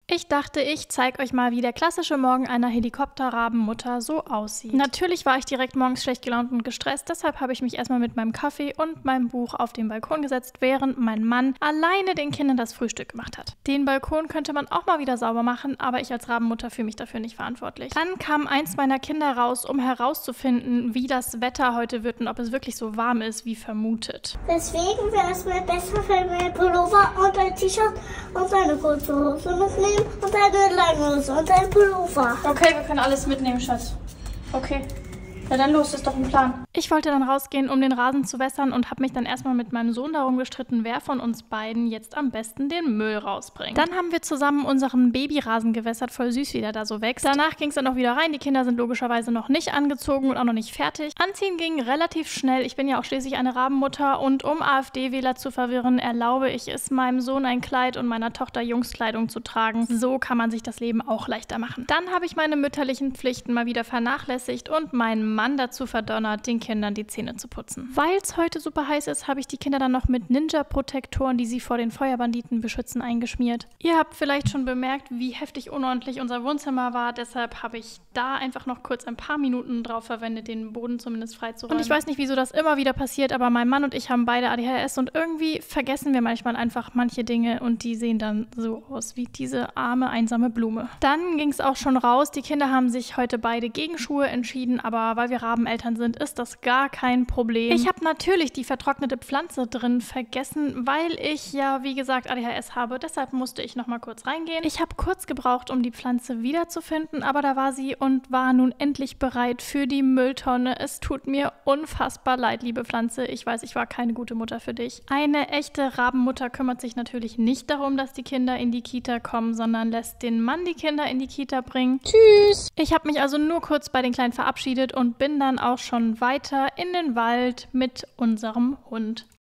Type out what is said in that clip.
Ich dachte, ich zeige euch mal, wie der klassische Morgen einer Helikopterrabenmutter so aussieht. Natürlich war ich direkt morgens schlecht gelaunt und gestresst, deshalb habe ich mich erstmal mit meinem Kaffee und meinem Buch auf den Balkon gesetzt, während mein Mann alleine den Kindern das Frühstück gemacht hat. Den Balkon könnte man auch mal wieder sauber machen, aber ich als Rabenmutter fühle mich dafür nicht verantwortlich. Dann kam eins meiner Kinder raus, um herauszufinden, wie das Wetter heute wird und ob es wirklich so warm ist, wie vermutet. Deswegen wäre es mir besser, wenn wir ein Pullover und ein T-Shirt und eine kurze Hose mitnehmen und eine lange Hose und ein Pullover. Okay, wir können alles mitnehmen, Schatz. Okay. Na dann los, ist doch ein Plan. Ich wollte dann rausgehen, um den Rasen zu wässern und habe mich dann erstmal mit meinem Sohn darum gestritten, wer von uns beiden jetzt am besten den Müll rausbringt. Dann haben wir zusammen unseren Babyrasen gewässert, voll süß, wie der da so wächst. Danach ging es dann auch wieder rein. Die Kinder sind logischerweise noch nicht angezogen und auch noch nicht fertig. Anziehen ging relativ schnell. Ich bin ja auch schließlich eine Rabenmutter und um AfD-Wähler zu verwirren, erlaube ich es meinem Sohn ein Kleid und meiner Tochter Jungskleidung zu tragen. So kann man sich das Leben auch leichter machen. Dann habe ich meine mütterlichen Pflichten mal wieder vernachlässigt und meinen Mann dazu verdonnert, den Kindern die Zähne zu putzen. Weil es heute super heiß ist, habe ich die Kinder dann noch mit Ninja-Protektoren, die sie vor den Feuerbanditen beschützen, eingeschmiert. Ihr habt vielleicht schon bemerkt, wie heftig unordentlich unser Wohnzimmer war, deshalb habe ich da einfach noch kurz ein paar Minuten drauf verwendet, den Boden zumindest freizuräumen. Und ich weiß nicht, wieso das immer wieder passiert, aber mein Mann und ich haben beide ADHS und irgendwie vergessen wir manchmal einfach manche Dinge und die sehen dann so aus wie diese arme, einsame Blume. Dann ging es auch schon raus. Die Kinder haben sich heute beide gegen Schuhe entschieden, aber weil wir Rabeneltern sind, ist das gar kein Problem. Ich habe natürlich die vertrocknete Pflanze drin vergessen, weil ich ja, wie gesagt, ADHS habe. Deshalb musste ich noch mal kurz reingehen. Ich habe kurz gebraucht, um die Pflanze wiederzufinden, aber da war sie und war nun endlich bereit für die Mülltonne. Es tut mir unfassbar leid, liebe Pflanze. Ich weiß, ich war keine gute Mutter für dich. Eine echte Rabenmutter kümmert sich natürlich nicht darum, dass die Kinder in die Kita kommen, sondern lässt den Mann die Kinder in die Kita bringen. Tschüss! Ich habe mich also nur kurz bei den Kleinen verabschiedet und bin dann auch schon weiter in den Wald mit unserem Hund.